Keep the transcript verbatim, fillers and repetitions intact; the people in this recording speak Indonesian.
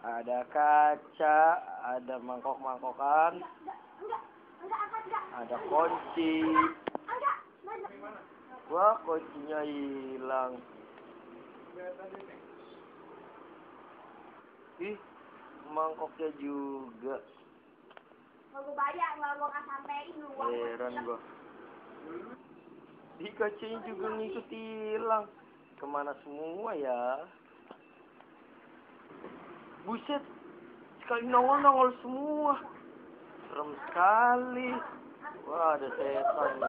Ada kaca, ada mangkok-mangkokan, ada kunci. Wah, kuncinya hilang. Ih, mangkoknya juga. Mau gue bayar, mau gue nggak sampein lu. Heran gua. Di kacanya juga ngikut hilang. Kemana semua ya? Buset, sekali nongol-nongol semua. Serem sekali. Wah, ada setan.